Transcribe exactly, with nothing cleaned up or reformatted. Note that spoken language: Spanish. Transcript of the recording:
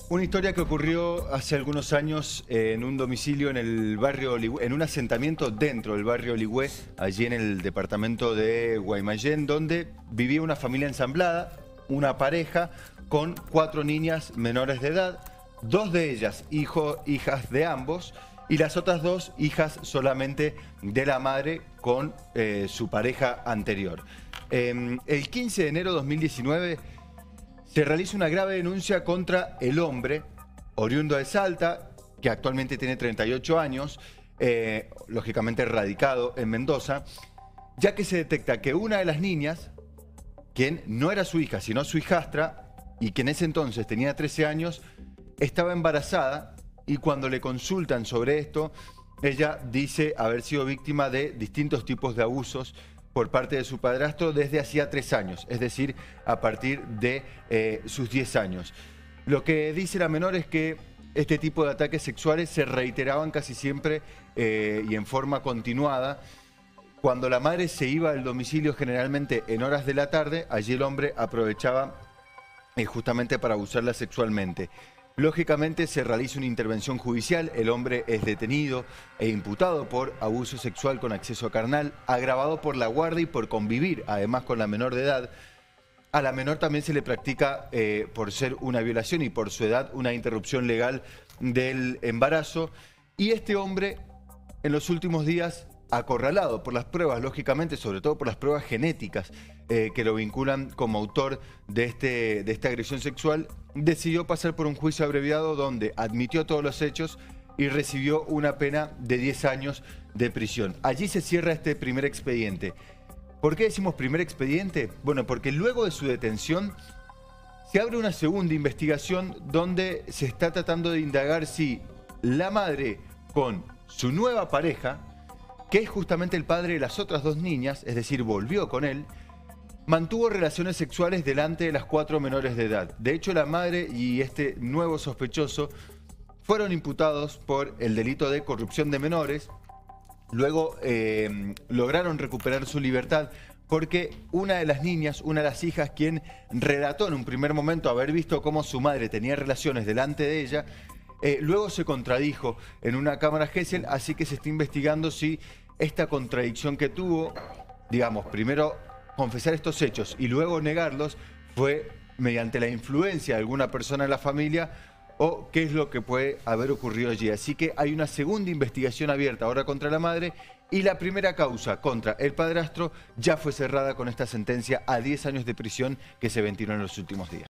Una historia que ocurrió hace algunos años en un domicilio en el barrio Oligüe, en un asentamiento dentro del barrio Oligüe, allí en el departamento de Guaymallén, donde vivía una familia ensamblada, una pareja con cuatro niñas menores de edad, dos de ellas hijo, hijas de ambos, y las otras dos hijas solamente de la madre con eh, su pareja anterior. Eh, el quince de enero de dos mil diecinueve se realiza una grave denuncia contra el hombre, oriundo de Salta, que actualmente tiene treinta y ocho años, eh, lógicamente radicado en Mendoza, ya que se detecta que una de las niñas, quien no era su hija, sino su hijastra, y que en ese entonces tenía trece años, estaba embarazada, y cuando le consultan sobre esto, ella dice haber sido víctima de distintos tipos de abusos por parte de su padrastro desde hacía tres años, es decir, a partir de eh, sus diez años. Lo que dice la menor es que este tipo de ataques sexuales se reiteraban casi siempre eh, y en forma continuada. Cuando la madre se iba al domicilio, generalmente en horas de la tarde, allí el hombre aprovechaba eh, justamente para abusarla sexualmente. Lógicamente se realiza una intervención judicial, el hombre es detenido e imputado por abuso sexual con acceso carnal, agravado por la guarda y por convivir, además con la menor de edad. A la menor también se le practica, eh, por ser una violación y por su edad, una interrupción legal del embarazo. Y este hombre, en los últimos días, acorralado por las pruebas, lógicamente, sobre todo por las pruebas genéticas eh, que lo vinculan como autor de, este, de esta agresión sexual, decidió pasar por un juicio abreviado donde admitió todos los hechos y recibió una pena de diez años de prisión. Allí se cierra este primer expediente. ¿Por qué decimos primer expediente? Bueno, porque luego de su detención se abre una segunda investigación donde se está tratando de indagar si la madre con su nueva pareja, que es justamente el padre de las otras dos niñas, es decir, volvió con él, mantuvo relaciones sexuales delante de las cuatro menores de edad. De hecho, la madre y este nuevo sospechoso fueron imputados por el delito de corrupción de menores. Luego eh, lograron recuperar su libertad porque una de las niñas, una de las hijas, quien relató en un primer momento haber visto cómo su madre tenía relaciones delante de ella, Eh, luego se contradijo en una cámara Gesell, así que se está investigando si esta contradicción que tuvo, digamos, primero confesar estos hechos y luego negarlos, fue mediante la influencia de alguna persona en la familia o qué es lo que puede haber ocurrido allí. Así que hay una segunda investigación abierta ahora contra la madre y la primera causa contra el padrastro ya fue cerrada con esta sentencia a diez años de prisión que se ventiló en los últimos días.